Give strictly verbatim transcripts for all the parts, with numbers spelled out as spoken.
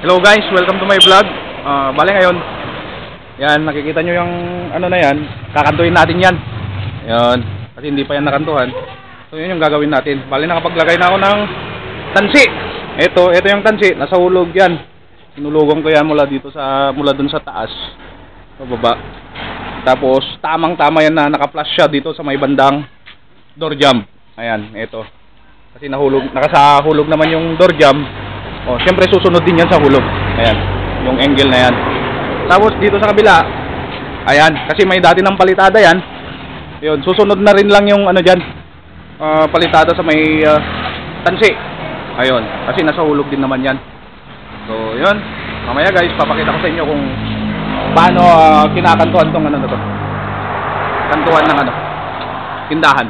Hello guys, welcome to my vlog. Uh, bale ngayon, yan, nakikita nyo yung ano na yan, kakantuhin natin yan. Yan, kasi hindi pa yan nakantuhan. So yun yung gagawin natin. Bale nakapaglagay na ako ng tansi. Ito, ito yung tansi, nasa hulog yan. Sinulugan ko yan mula dito sa, mula dun sa taas, sa baba. Tapos tamang tama yan na naka-flash siya dito sa may bandang door jamb. Ayan, ito. Kasi nahulog, nakasahulog naman yung door jamb. Oh, siyempre susunod din yan sa hulog. Ayan, yung angle na yan. Tapos dito sa kabila, ayan, kasi may dati ng palitada yan. Yun, susunod na rin lang yung ano dyan, uh, palitada sa may uh, tansi. Ayun, kasi nasa hulog din naman yan. So, yun. Mamaya guys, papakita ko sa inyo kung paano uh, kinakantuhan tong ano na to. Kantuhan ng ano, tindahan.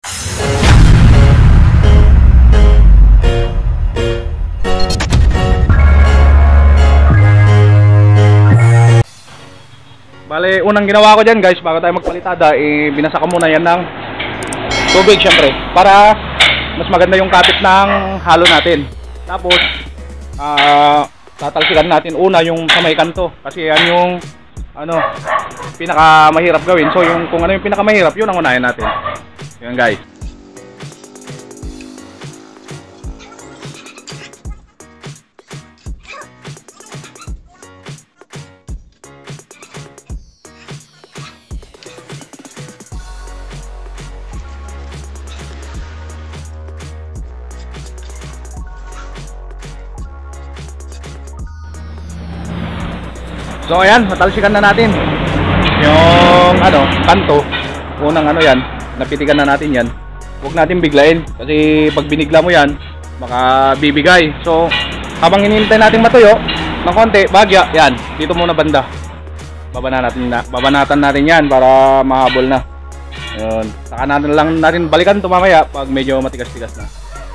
Bale, unang ginawa ko dyan guys, bago tayo magpalitada, eh, binasa ko muna yan ng tubig syempre, para mas maganda yung kapit ng halo natin. Tapos, uh, tatalsikan natin una yung sa may kanto, kasi yan yung ano, pinaka mahirap gawin. So, yung, kung ano yung pinaka mahirap, yun ang unahin natin. Yan guys. So ayan, natalsikan na natin yung ano, kanto. Unang ano yan, napitikan na natin yan. Huwag natin biglain kasi pag binigla mo yan, baka bibigay. So habang hinihintay natin matuyo ng konti, bagya, yan, dito muna banda. Babana natin na, babanatan natin yan para mahabol na. Yun. Saka natin lang natin balikan ito mamaya pag medyo matigas-tigas na.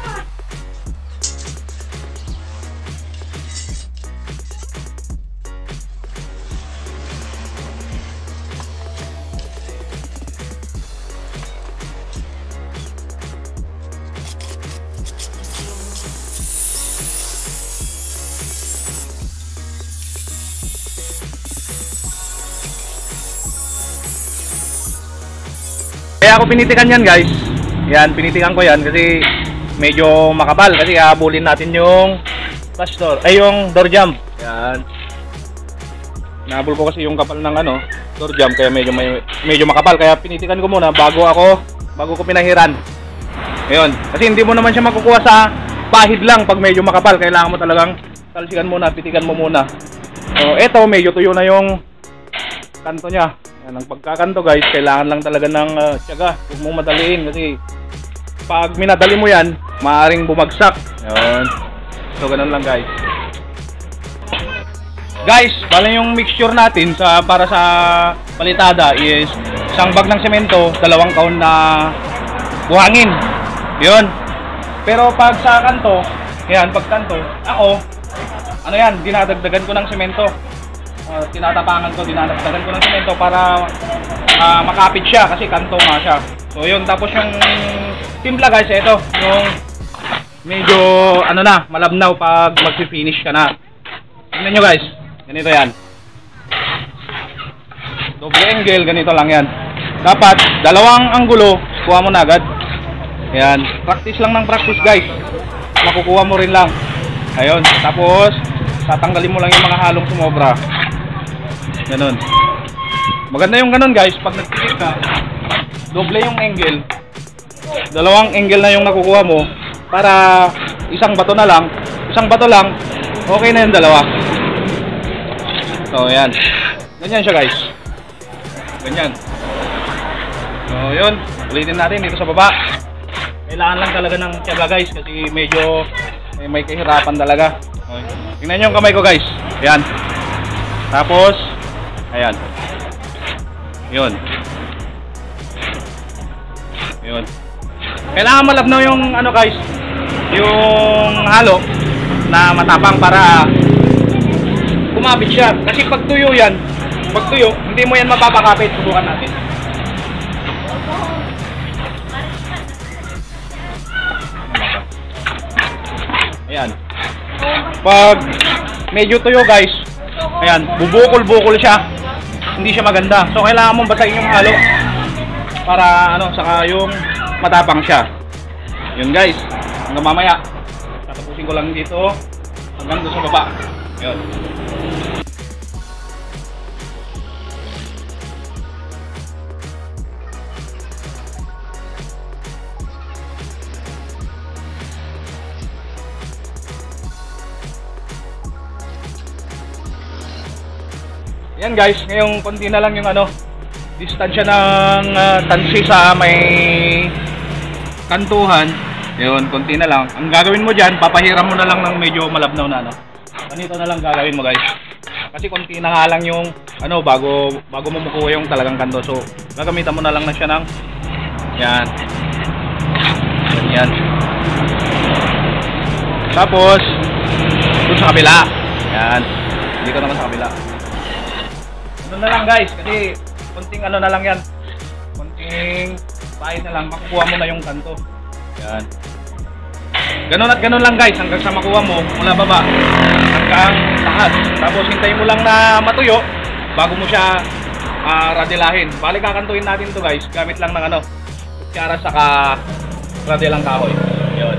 Kaya ako pinitikan yan guys. Yan, pinitikan ko yan kasi medyo makapal. Kasi hahabulin natin yung flash door, ay yung door jamb. Yan. Nahabol ko kasi yung kapal ng ano, door jamb, kaya medyo may, medyo makapal. Kaya pinitikan ko muna bago ako, bago ko pinahiran. Ayun, kasi hindi mo naman siya makukuha sa pahid lang pag medyo makapal. Kailangan mo talagang talsikan muna, pitikan mo muna. So, eto medyo tuyo na yung kanto niya. Yan, ang pagkakanto guys, kailangan lang talaga ng uh, tiyaga. Huwag mong madaliin kasi pag minadali mo yan, maaaring bumagsak. Yan. So ganun lang guys. Guys, bali yung mixture natin sa para sa palitada is isang bag ng semento, dalawang kaon na buhangin. Yun. Pero pag sa kanto, yan, pag kanto, ako, ano yan, dinadagdagan ko ng semento. Uh, tinatapangan ko, dinadagdagan ko ng semento para uh, makapit siya kasi kanto nga siya. So yun, tapos yung timpla guys, ito yung medyo ano na, malabnaw pag magfi-finish ka na. Tingnan nyo guys, ganito yan. Double angle, ganito lang yan. Dapat dalawang anggulo, kuha mo na agad. Yan, practice lang ng practice guys, makukuha mo rin lang. Ayun, tapos tatanggalin mo lang yung mga halong sumobra. Ganun. Maganda yung ganun guys, pag nagpikit ka, doble yung angle. Dalawang angle na yung nakukuha mo para isang bato na lang. Isang bato lang, okay na yung dalawa. So, yan. Ganyan siya guys. Ganyan. So, yun. Ulitin natin dito sa baba. Kailangan lang talaga ng tiyaga guys kasi medyo may, may kahirapan talaga. Okay. Tingnan nyo yung kamay ko guys. Yan. Tapos ayan. Yun. Yun. Kailangan malabnaw yung ano guys, yung halo na matapang para kumapit siya. Kasi pag tuyo yan, pag tuyo, hindi mo yan mapapakapit. Subukan natin. Ayan. Pag medyo tuyo guys, ayan, bubukol-bukol siya. Hindi siya maganda. So kailangan mong basahin yung halo para ano, saka yung matapang siya. Yun guys, hanggang mamaya. Tatapusin ko lang dito hanggang doon sa baba. Yun. Yan guys, ngayong konti na lang yung ano, distansya ng uh, tansi sa may kantuhan. Yun, konti na lang. Ang gagawin mo dyan, papahiram mo na lang ng medyo malabnaw na ano. Ganito na lang gagawin mo guys. Kasi konti na nga lang yung ano, bago bago mo makuha yung talagang kanto. So, gagamitan mo na lang na siya ng yan. Yan. Tapos, dun sa kabila. Yan. Dito naman sa kabila. Ano na lang guys, kasi konting ano na lang yan, konting pahit na lang, makukuha mo na yung kanto. Yan. Ganon at ganon lang guys, hanggang sa makuha mo mula baba hanggang taas. Tapos hintayin mo lang na matuyo bago mo siya uh, radilahin. Bali kakantuhin natin to guys, gamit lang ng ano, kutsara saka radilang kahoy. Yun.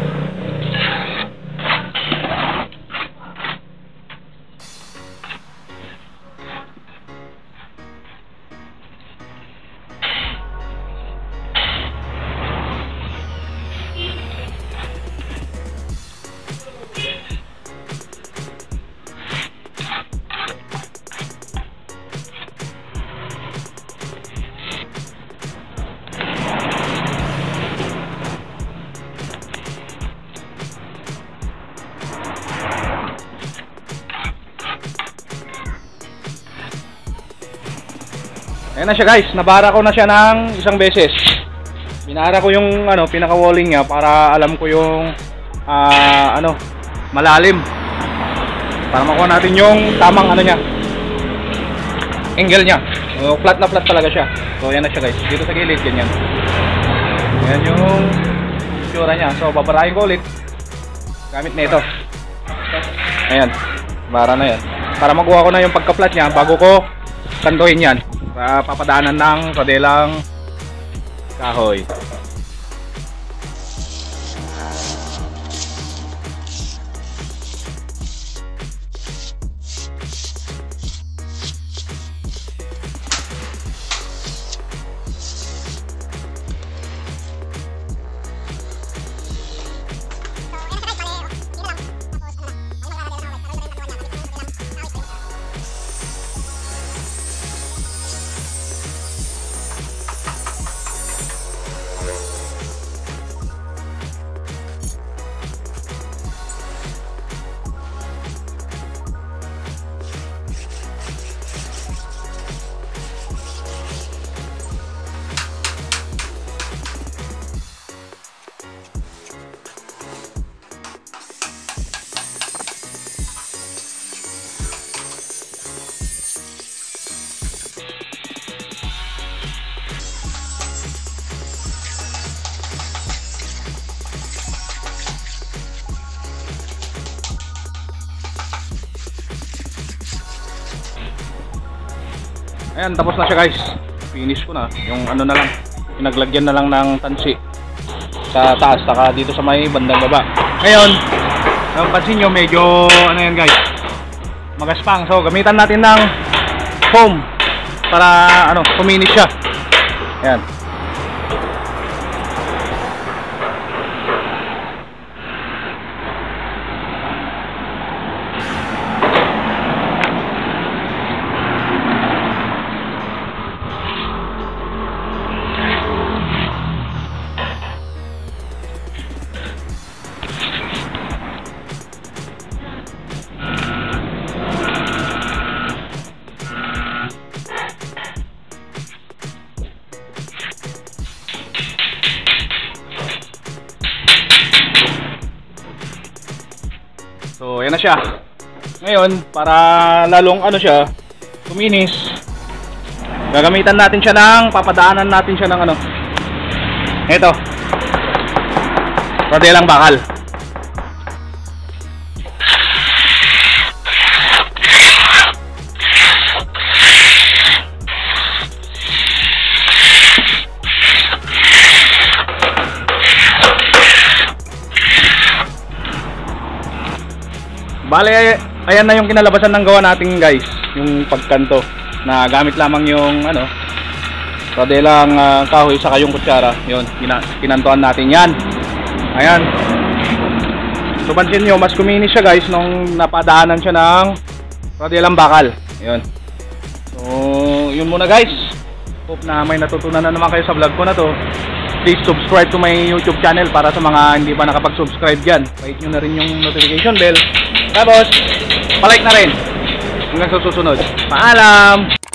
Ayan na siya guys, nabara ko na siya ng isang beses. Binara ko yung ano, pinaka-walling niya para alam ko yung uh, ano, malalim. Para makuha natin yung tamang ano niya, angle niya. So, flat na flat talaga siya. So ayan na siya guys, dito sa gilid, ganyan. Ayan yung tsura niya. So babarahin ko ulit gamit nito. Ayan, bara na yan. Para makuha ko na yung pagka-flat niya bago ko kantuhin yan. Uh, papadaanan ng radelang kahoy. Ayan, tapos na siya guys. Finish ko na. Yung ano na lang, pinaglagyan na lang ng tansi sa taas, saka dito sa may bandang baba. Ngayon, napansin nyo medyo ano yan guys, magaspang. So gamitan natin ng foam para ano, finish siya. Ayan. So, yan na siya. Ngayon, para lalong ano siya, kuminis, gagamitan natin siya ng, papadaanan natin siya ng ano, ito, radelang bakal. Bale, ayan na yung kinalabasan ng gawa natin guys. Yung pagkanto na gamit lamang yung ano, kadelang uh, kahoy saka yung kutsara. Yun, kinantuan natin yan. Ayan. So pansin nyo, mas kuminis siya guys nung napadaanan siya ng kadelang bakal. Yun. So yun muna guys. Hope na may natutunan na naman kayo sa vlog ko na to. Please subscribe to my YouTube channel para sa mga hindi pa nakapag-subscribe dyan. Pahit nyo na rin yung notification bell. Tapos, palike na rin. Hanggang sa susunod. Paalam!